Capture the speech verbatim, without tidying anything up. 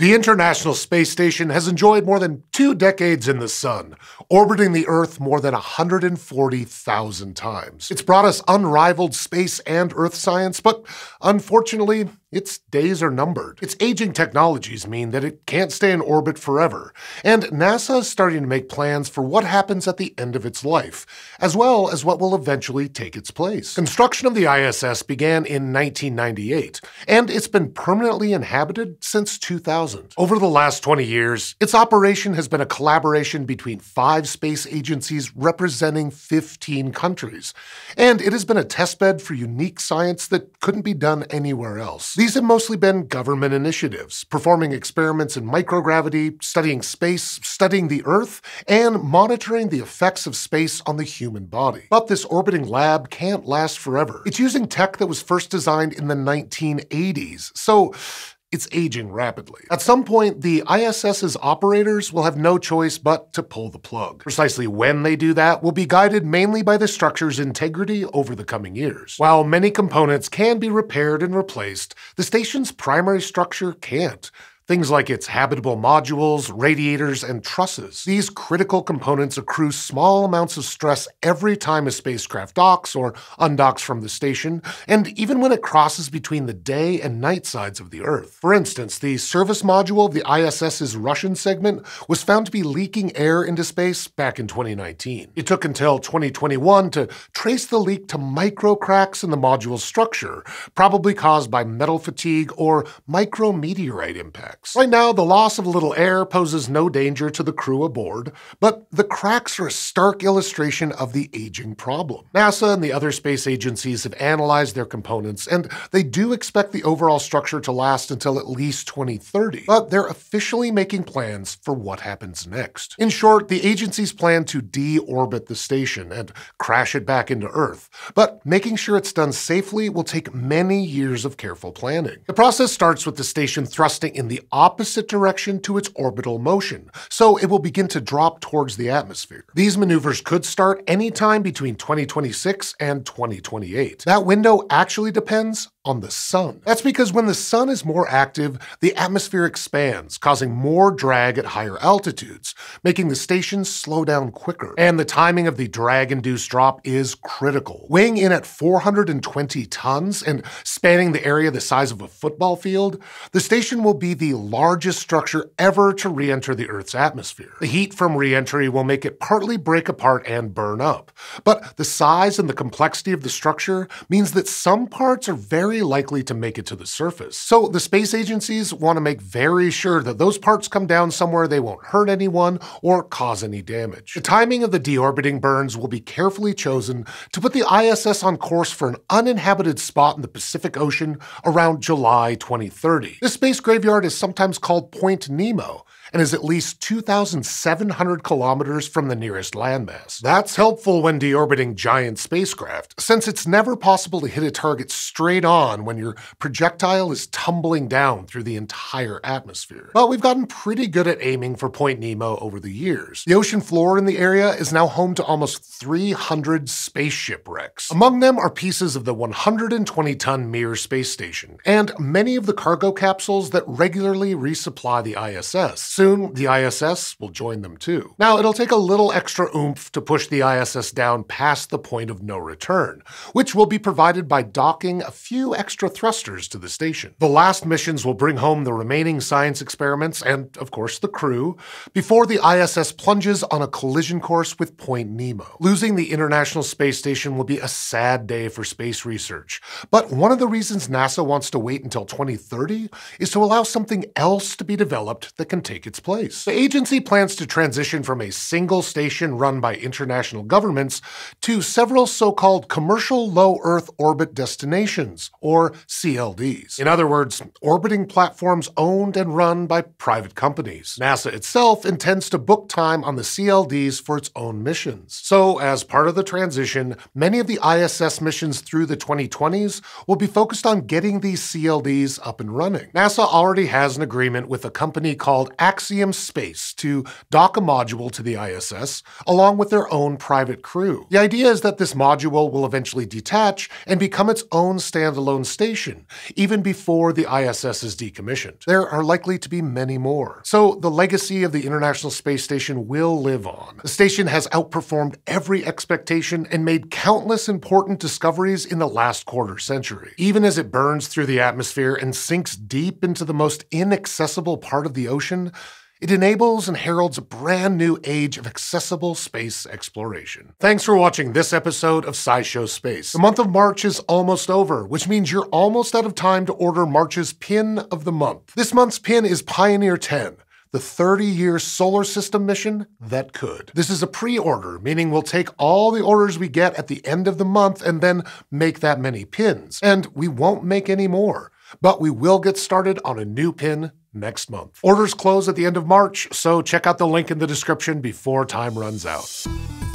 The International Space Station has enjoyed more than two decades in the sun, orbiting the Earth more than one hundred forty thousand times. It's brought us unrivaled space and Earth science, but unfortunately, its days are numbered. Its aging technologies mean that it can't stay in orbit forever, and NASA is starting to make plans for what happens at the end of its life, as well as what will eventually take its place. Construction of the I S S began in nineteen ninety-eight, and it's been permanently inhabited since two thousand. Over the last twenty years, its operation has been a collaboration between five space agencies representing fifteen countries, and it has been a testbed for unique science that couldn't be done anywhere else. These have mostly been government initiatives, performing experiments in microgravity, studying space, studying the Earth, and monitoring the effects of space on the human body. But this orbiting lab can't last forever. It's using tech that was first designed in the nineteen eighties, so it's aging rapidly. At some point, the I S S's operators will have no choice but to pull the plug. Precisely when they do that will be guided mainly by the structure's integrity over the coming years. While many components can be repaired and replaced, the station's primary structure can't. Things like its habitable modules, radiators, and trusses. These critical components accrue small amounts of stress every time a spacecraft docks or undocks from the station, and even when it crosses between the day and night sides of the Earth. For instance, the service module of the I S S's Russian segment was found to be leaking air into space back in twenty nineteen. It took until twenty twenty-one to trace the leak to micro cracks in the module's structure, probably caused by metal fatigue or micrometeorite impact. Right now, the loss of a little air poses no danger to the crew aboard, but the cracks are a stark illustration of the aging problem. NASA and the other space agencies have analyzed their components, and they do expect the overall structure to last until at least twenty thirty, but they're officially making plans for what happens next. In short, the agencies plan to deorbit the station and crash it back into Earth, but making sure it's done safely will take many years of careful planning. The process starts with the station thrusting in the opposite direction to its orbital motion, so it will begin to drop towards the atmosphere. These maneuvers could start anytime between twenty twenty-six and twenty twenty-eight. That window actually depends on the sun. That's because when the sun is more active, the atmosphere expands, causing more drag at higher altitudes, making the station slow down quicker. And the timing of the drag-induced drop is critical. Weighing in at four hundred twenty tons and spanning the area the size of a football field, the station will be the largest structure ever to re-enter the Earth's atmosphere. The heat from re-entry will make it partly break apart and burn up. But the size and the complexity of the structure means that some parts are very likely to make it to the surface. So the space agencies want to make very sure that those parts come down somewhere they won't hurt anyone or cause any damage. The timing of the deorbiting burns will be carefully chosen to put the I S S on course for an uninhabited spot in the Pacific Ocean around July twenty thirty. This space graveyard is sometimes called Point Nemo, and is at least two thousand seven hundred kilometers from the nearest landmass. That's helpful when deorbiting giant spacecraft, since it's never possible to hit a target straight on when your projectile is tumbling down through the entire atmosphere. But we've gotten pretty good at aiming for Point Nemo over the years. The ocean floor in the area is now home to almost three hundred spaceship wrecks. Among them are pieces of the one hundred twenty ton Mir space station, and many of the cargo capsules that regularly resupply the I S S. Soon, the I S S will join them too. Now, it'll take a little extra oomph to push the I S S down past the point of no return, which will be provided by docking a few extra thrusters to the station. The last missions will bring home the remaining science experiments and, of course, the crew, before the I S S plunges on a collision course with Point Nemo. Losing the International Space Station will be a sad day for space research, but one of the reasons NASA wants to wait until twenty thirty is to allow something else to be developed that can take its place. The agency plans to transition from a single station run by international governments to several so-called commercial low Earth orbit destinations, or C L Ds. In other words, orbiting platforms owned and run by private companies. NASA itself intends to book time on the C L Ds for its own missions. So, as part of the transition, many of the I S S missions through the twenty twenties will be focused on getting these C L Ds up and running. NASA already has an agreement with a company called AXIOM AXIOM Space to dock a module to the I S S, along with their own private crew. The idea is that this module will eventually detach and become its own standalone station, even before the I S S is decommissioned. There are likely to be many more. So the legacy of the International Space Station will live on. The station has outperformed every expectation and made countless important discoveries in the last quarter century. Even as it burns through the atmosphere and sinks deep into the most inaccessible part of the ocean, it enables and heralds a brand new age of accessible space exploration. Thanks for watching this episode of SciShow Space. The month of March is almost over, which means you're almost out of time to order March's pin of the month. This month's pin is Pioneer ten, the thirty-year solar system mission that could. This is a pre-order, meaning we'll take all the orders we get at the end of the month and then make that many pins. And we won't make any more, but we will get started on a new pin next month. Orders close at the end of March, so check out the link in the description before time runs out.